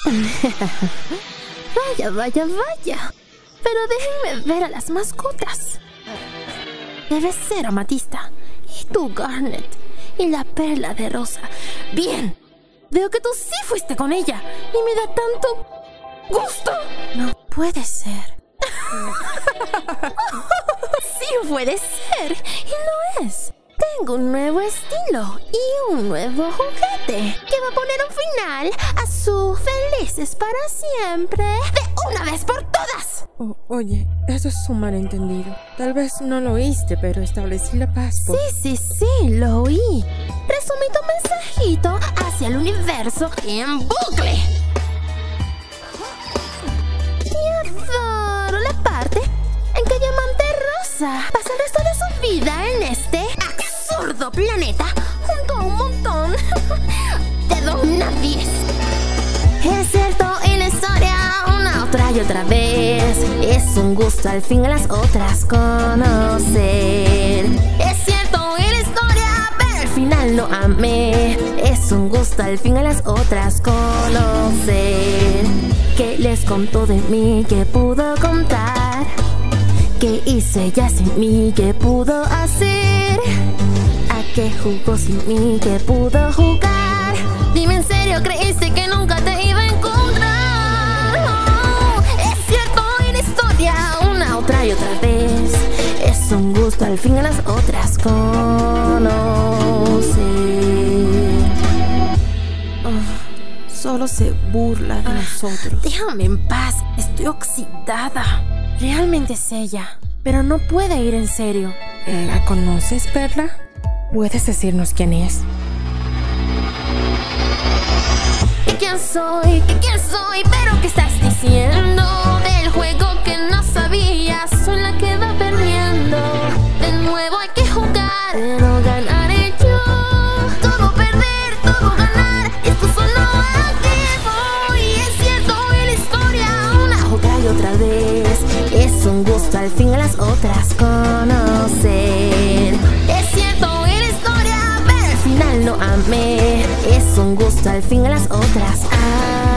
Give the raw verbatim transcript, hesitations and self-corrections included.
Vaya, vaya, vaya. Pero déjenme ver a las mascotas. Debe ser Amatista. Y tú, Garnet. Y la perla de rosa. Bien. Veo que tú sí fuiste con ella. Y me da tanto gusto. No puede ser. Sí puede ser. Y lo es. Tengo un nuevo estilo y un nuevo juguete que va a poner un final a su felices para siempre de una vez por todas. Oh, oye, eso es un malentendido. Tal vez no lo oíste, pero establecí la paz por... Sí, sí, sí, lo oí. Resumí tu mensajito hacia el universo en bucle. Y adoro la parte en que Diamante Rosa pasa el resto de su vida en este absurdo planeta junto a un montón de don nadies. Es cierto, en la historia una, otra y otra vez es un gusto al fin a las otras conocer. Es cierto, en la historia, pero al final no amé. Es un gusto al fin a las otras conocer. ¿Qué les contó de mí? ¿Qué pudo contar? ¿Qué hice ya sin mí? ¿Qué pudo hacer? ¿A qué jugó sin mí? ¿Qué pudo jugar? Dime en serio, ¿creíste que nunca te iba a encontrar? Oh, es cierto, en la historia una, otra y otra vez es un gusto al fin a las otras conocer. Oh, solo se burla de ah, nosotros. Déjame en paz, estoy oxidada. Realmente es ella, pero no puede ir en serio. ¿La conoces, Perla? ¿Puedes decirnos quién es? ¿Y quién soy? ¿Qué quién soy? ¿Pero qué estás diciendo? Del juego que no sabías, soy la que va perdiendo. De nuevo hay que jugar, pero ganaré yo. Todo perder, todo ganar, esto solo aquí voy. Es cierto, en la historia una, otra y otra vez es un gusto al fin a las otras conocer. Es cierto, en la historia, pero al final no amé. Es un gusto al fin a las otras. Ah.